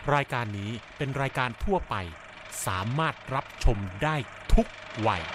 รายการนี้เป็นรายการทั่วไปสามารถรับชมได้ทุกวัย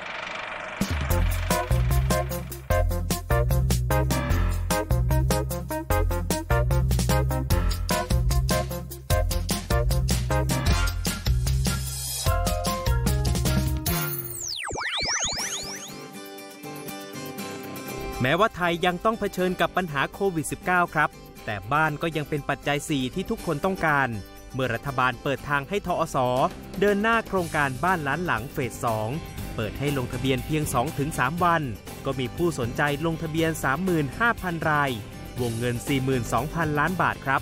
แม้ว่าไทยยังต้องเผชิญกับปัญหาโควิด -19 ครับแต่บ้านก็ยังเป็นปัจจัย 4 ที่ทุกคนต้องการเมื่อรัฐบาลเปิดทางให้ทอส.เดินหน้าโครงการบ้านล้านหลังเฟส 2 เปิดให้ลงทะเบียนเพียง 2-3 วันก็มีผู้สนใจลงทะเบียน 35,000 รายวงเงิน 42,000 ล้านบาทครับ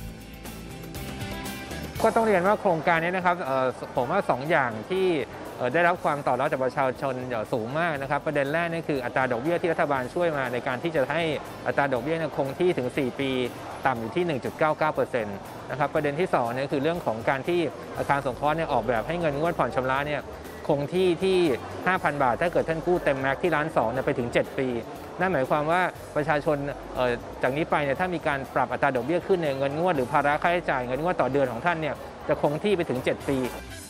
ก็ต้องเรียนว่าโครงการนี้นะครับผมว่า2 อย่างที่ได้รับความตอบรับจากประชาชนสูงมากนะครับประเด็นแรกนี่คืออัตราดอกเบี้ยที่รัฐบาลช่วยมาในการที่จะให้อัตราดอกเบี้ยคงที่ถึง4 ปีต่ำอยู่ที่ 1.99% นะครับประเด็นที่2เนี่ยคือเรื่องของการที่อาคารสงเคราะห์ออกแบบให้เงินงวดผ่อนชำระคงที่ 5,000 บาทถ้าเกิดท่านกู้เต็มแม็กที่1.2 ล้านไปถึง7 ปีนั่นหมายความว่าประชาชนจากนี้ไปถ้ามีการปรับอัตราดอกเบี้ยขึ้นเงินงวดหรือภาระค่าใช้จ่ายเงินงวดต่อเดือนของท่านจะคงที่ไปถึง7 ปี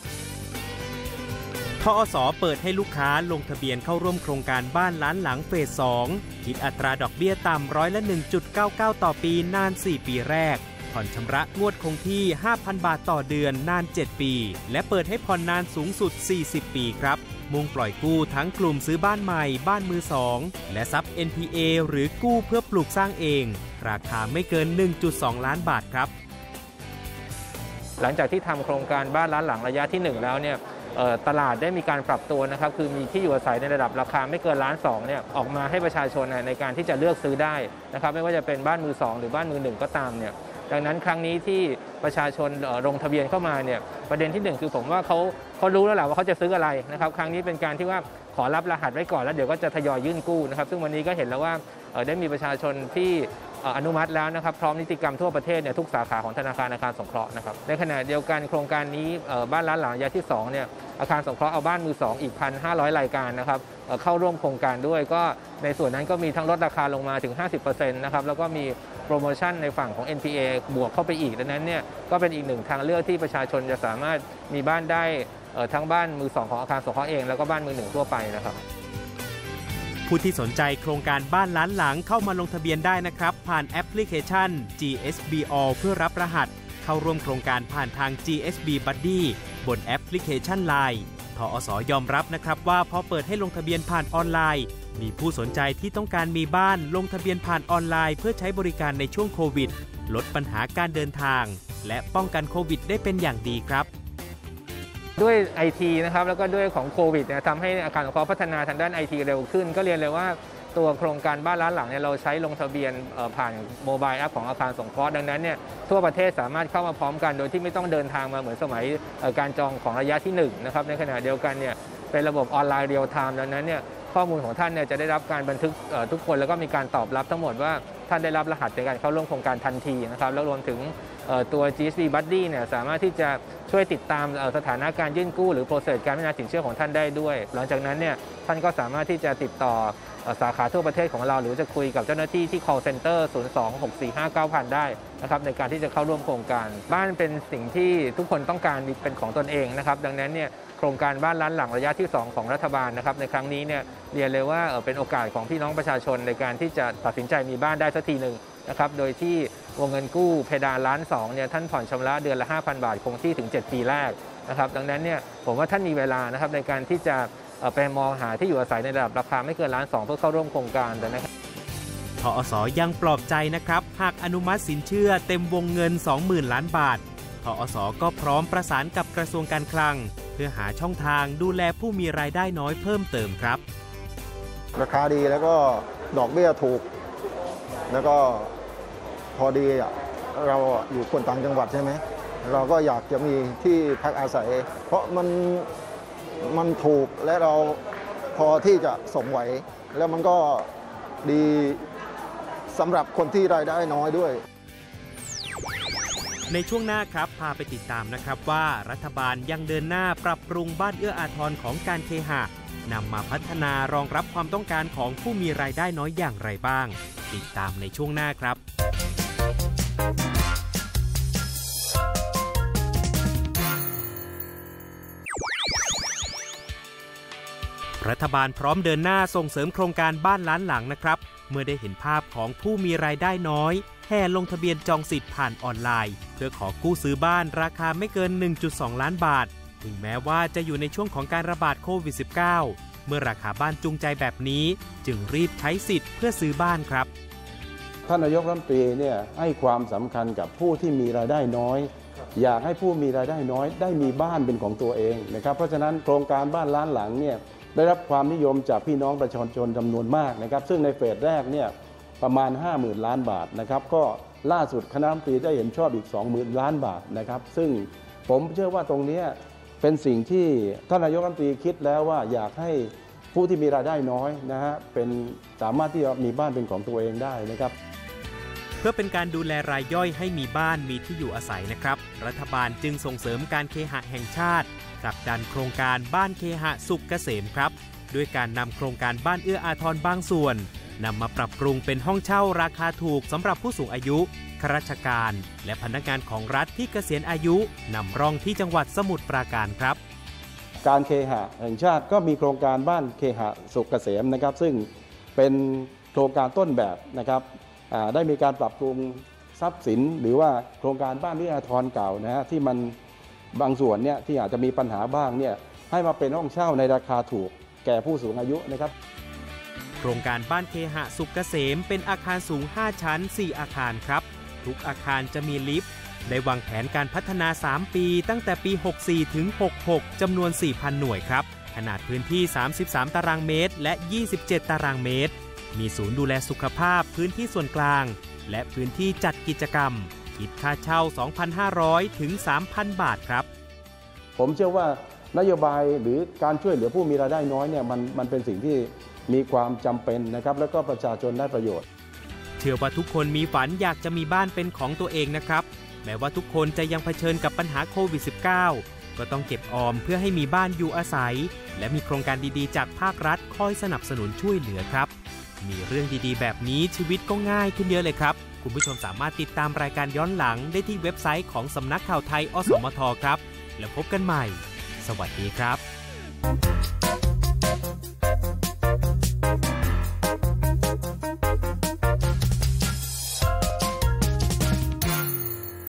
ทอส.เปิดให้ลูกค้าลงทะเบียนเข้าร่วมโครงการบ้านล้านหลังเฟส 2 คิดอัตราดอกเบี้ยต่ำ1.99% ต่อปีนาน 4 ปีแรกผ่อนชำระงวดคงที่ 5,000 บาทต่อเดือนนาน 7 ปีและเปิดให้ผ่อนนานสูงสุด 40 ปีครับมุ่งปล่อยกู้ทั้งกลุ่มซื้อบ้านใหม่บ้านมือ 2 และทรัพย์ NPA หรือกู้เพื่อปลูกสร้างเองราคาไม่เกิน 1.2 ล้านบาทครับหลังจากที่ทำโครงการบ้านล้านหลังระยะที่ 1 แล้วตลาดได้มีการปรับตัวนะครับคือมีที่อยู่อาศัยในระดับราคาไม่เกิน1.2 ล้านออกมาให้ประชาชนในการที่จะเลือกซื้อได้นะครับไม่ว่าจะเป็นบ้านมือ 2 หรือบ้านมือ 1 ก็ตามดังนั้นครั้งนี้ที่ประชาชนลงทะเบียนเข้ามาประเด็นที่ 1คือผมว่าเขารู้แล้วแหละว่าเขาจะซื้ออะไรนะครับครั้งนี้เป็นการที่ว่าขอรับรหัสไว้ก่อนแล้วเดี๋ยวก็จะทยอยยื่นกู้นะครับซึ่งวันนี้ก็เห็นแล้วว่าได้มีประชาชนที่อนุมัติแล้วนะครับพร้อมนิติกรรมทั่วประเทศทุกสาขาของธนาคารอาคารสงเคราะห์นะครับในขณะเดียวกันโครงการนี้บ้านล้านหลังระยะที่2อาคารสงเคราะห์เอาบ้านมือ 2 อีก 1,500 รายการนะครับเข้าร่วมโครงการด้วยก็ในส่วนนั้นก็มีทั้งลดราคาลงมาถึง 50% นะครับแล้วก็มีโปรโมชั่นในฝั่งของ NPA บวกเข้าไปอีกดังนั้นก็เป็นอีกหนึ่งทางเลือกที่ประชาชนจะสามารถมีบ้านได้ทั้งบ้านมือ 2 ของอาคารสงเคราะห์เองแล้วก็บ้านมือ 1 ทั่วไปนะครับผู้ที่สนใจโครงการบ้านล้านหลังเข้ามาลงทะเบียนได้นะครับผ่านแอปพลิเคชัน GSB All เพื่อรับรหัสเข้าร่วมโครงการผ่านทาง GSB Buddy บนแอปพลิเคชัน LINE ทอส.ยอมรับนะครับว่าพอเปิดให้ลงทะเบียนผ่านออนไลน์มีผู้สนใจที่ต้องการมีบ้านลงทะเบียนผ่านออนไลน์เพื่อใช้บริการในช่วงโควิดลดปัญหาการเดินทางและป้องกันโควิดได้เป็นอย่างดีครับด้วย IT นะครับแล้วก็ด้วยของโควิดทำให้อาคารสงเคราะห์พัฒนาทางด้าน IT เร็วขึ้นก็เรียนเลยว่าตัวโครงการบ้านล้านหลังเราใช้ลงทะเบียนผ่านโมบายแอปของอาคารสงเคราะห์ดังนั้นทั่วประเทศสามารถเข้ามาพร้อมกันโดยที่ไม่ต้องเดินทางมาเหมือนสมัยการจองของระยะที่1นะครับในขณะเดียวกันเป็นระบบออนไลน์เรียลไทม์ดังนั้นข้อมูลของท่านจะได้รับการบันทึกทุกคนแล้วก็มีการตอบรับทั้งหมดว่าท่านได้รับรหัสในการเข้าร่วมโครงการทันทีนะครับแล้วรวมถึงตัว GSB Buddy สามารถที่จะช่วยติดตามสถานะการยื่นกู้หรือโปรเซสการพิจารณาสินเชื่อของท่านได้ด้วยหลังจากนั้นท่านก็สามารถที่จะติดต่อสาขาทั่วประเทศของเราหรือจะคุยกับเจ้าหน้าที่ที่ call center 02-645-9000 ได้นะครับในการที่จะเข้าร่วมโครงการบ้านเป็นสิ่งที่ทุกคนต้องการเป็นของตนเองนะครับดังนั้นโครงการบ้านล้านหลังระยะที่2ของรัฐบาลนะครับในครั้งนี้เรียนเลยว่าเป็นโอกาสของพี่น้องประชาชนในการที่จะตัดสินใจมีบ้านได้สักทีหนึ่งนะครับโดยที่วงเงินกู้เพดาน1.2 ล้านท่านผ่อนชำระเดือนละ 5,000 บาทคงที่ถึง7 ปีแรกนะครับดังนั้นผมว่าท่านมีเวลานะครับในการที่จะไปมองหาที่อยู่อาศัยในระดับราคาไม่เกิน1.2 ล้านเพื่อเข้าร่วมโครงการนะครับทอส.ยังปลอบใจนะครับหากอนุมัติสินเชื่อเต็มวงเงิน 20,000 ล้านบาททอส.ก็พร้อมประสานกับกระทรวงการคลังเพื่อหาช่องทางดูแลผู้มีรายได้น้อยเพิ่มเติมครับราคาดีแล้วก็ดอกเบี้ยถูกแล้วก็พอดีเราอยู่คนต่างจังหวัดใช่ไหมเราก็อยากจะมีที่พักอาศัยเพราะมันถูกและเราพอที่จะสมไหวแล้วมันก็ดีสำหรับคนที่รายได้น้อยด้วยในช่วงหน้าครับพาไปติดตามนะครับว่ารัฐบาลยังเดินหน้าปรับปรุงบ้านเอื้ออาทรของการเคหะนำมาพัฒนารองรับความต้องการของผู้มีรายได้น้อยอย่างไรบ้างติดตามในช่วงหน้าครับรัฐบาลพร้อมเดินหน้าส่งเสริมโครงการบ้านล้านหลังนะครับเมื่อได้เห็นภาพของผู้มีรายได้น้อยแห่ลงทะเบียนจองสิทธิ์ผ่านออนไลน์เพื่อขอกู้ซื้อบ้านราคาไม่เกิน 1.2 ล้านบาทถึงแม้ว่าจะอยู่ในช่วงของการระบาดโควิด -19 เมื่อราคาบ้านจูงใจแบบนี้จึงรีบใช้สิทธิ์เพื่อซื้อบ้านครับท่านนายกรัฐมนตรีเนี่ยให้ความสำคัญกับผู้ที่มีรายได้น้อยอยากให้ผู้มีรายได้น้อยได้มีบ้านเป็นของตัวเองนะครับเพราะฉะนั้นโครงการบ้านล้านหลังเนี่ยได้รับความนิยมจากพี่น้องประชาชนจำนวนมากนะครับซึ่งในเฟสแรกเนี่ยประมาณ 50,000 ล้านบาทนะครับก็ล่าสุดคณะรัฐมนตรีได้เห็นชอบอีก 20,000 ล้านบาทนะครับซึ่งผมเชื่อว่าตรงนี้เป็นสิ่งที่ท่านนายกรัฐมนตรีคิดแล้วว่าอยากให้ผู้ที่มีรายได้น้อยนะฮะเป็นสามารถที่จะมีบ้านเป็นของตัวเองได้นะครับเพื่อเป็นการดูแลรายย่อยให้มีบ้านมีที่อยู่อาศัยนะครับรัฐบาลจึงส่งเสริมการเคหะแห่งชาติผลักดันโครงการบ้านเคหะสุขเกษมครับด้วยการนำโครงการบ้านเอื้ออาทรบางส่วนนำมาปรับปรุงเป็นห้องเช่าราคาถูกสำหรับผู้สูงอายุข้าราชการและพนักงานของรัฐที่เกษียณอายุนำร่องที่จังหวัดสมุทรปราการครับการเคหะแห่งชาติก็มีโครงการบ้านเคหะสุขเกษมนะครับซึ่งเป็นโครงการต้นแบบนะครับได้มีการปรับปรุงทรัพย์สินหรือว่าโครงการบ้านเอื้ออาทรเก่านะฮะที่มันบางส่วนเนี่ยที่อาจจะมีปัญหาบ้างเนี่ยให้มาเป็นห้องเช่าในราคาถูกแก่ผู้สูงอายุนะครับโครงการบ้านเคหะสุขเกษมเป็นอาคารสูง5ชั้น4อาคารครับทุกอาคารจะมีลิฟต์ได้วางแผนการพัฒนา3ปีตั้งแต่ปี64ถึง66จำนวน 4,000 หน่วยครับขนาดพื้นที่33ตารางเมตรและ27ตารางเมตรมีศูนย์ดูแลสุขภาพพื้นที่ส่วนกลางและพื้นที่จัดกิจกรรมคิดค่าเช่า 2,500 ถึง 3,000 บาทครับผมเชื่อว่านโยบายหรือการช่วยเหลือผู้มีรายได้น้อยเนี่ยมันเป็นสิ่งที่มีความจำเป็นนะครับแล้วก็ประชาชนได้ประโยชน์เชื่อว่าทุกคนมีฝันอยากจะมีบ้านเป็นของตัวเองนะครับแม้ว่าทุกคนจะยังเผชิญกับปัญหาโควิด -19 ก็ต้องเก็บออมเพื่อให้มีบ้านอยู่อาศัยและมีโครงการดีๆจากภาครัฐคอยสนับสนุนช่วยเหลือครับมีเรื่องดีๆแบบนี้ชีวิตก็ง่ายขึ้นเยอะเลยครับคุณผู้ชมสามารถติดตามรายการย้อนหลังได้ที่เว็บไซต์ของสำนักข่าวไทยอสมทครับแล้วพบกันใหม่สวัสดีครับ